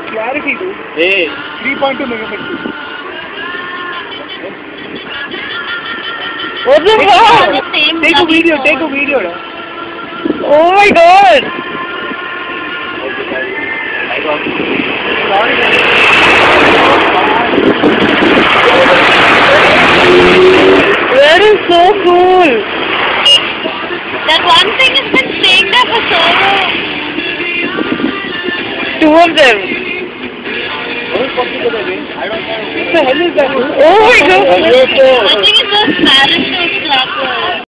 Clarity, dude. Hey. 3.2 megapixels. What the fuck? Take a video. Oh my god! That is so cool! That one thing has been staying there for so long. 2 of them. What the hell is that? Oh my god! I think it's those parachute clappers.